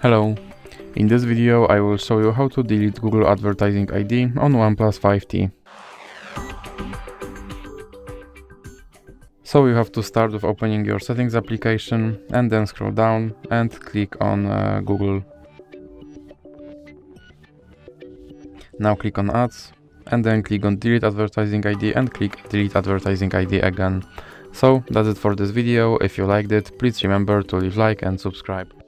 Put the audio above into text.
Hello, in this video I will show you how to delete Google Advertising ID on OnePlus 5T. So you have to start with opening your settings application and then scroll down and click on Google. Now click on Ads and then click on Delete Advertising ID and click Delete Advertising ID again. So that's it for this video. If you liked it, please remember to leave a like and subscribe.